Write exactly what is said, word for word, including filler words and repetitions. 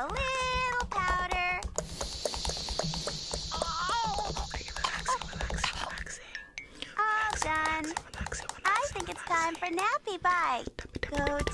a little powder. Oh, okay, relaxing, relaxing, relaxing. All Relaxing, done. relaxing, relaxing, I think it's time for nappy bite. Go